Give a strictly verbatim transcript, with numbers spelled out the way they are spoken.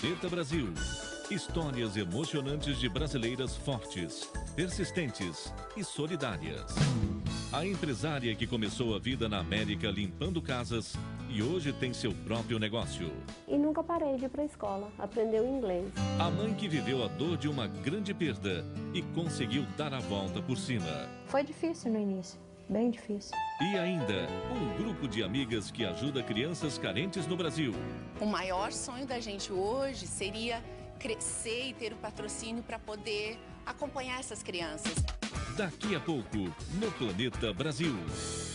Planeta Brasil. Histórias emocionantes de brasileiras fortes, persistentes e solidárias. A empresária que começou a vida na América limpando casas e hoje tem seu próprio negócio. E nunca parei de ir para a escola, aprendeu inglês. A mãe que viveu a dor de uma grande perda e conseguiu dar a volta por cima. Foi difícil no início, bem difícil. E ainda, um grupo de amigas que ajuda crianças carentes no Brasil. O maior sonho da gente hoje seria crescer e ter o patrocínio para poder acompanhar essas crianças. Daqui a pouco, no Planeta Brasil.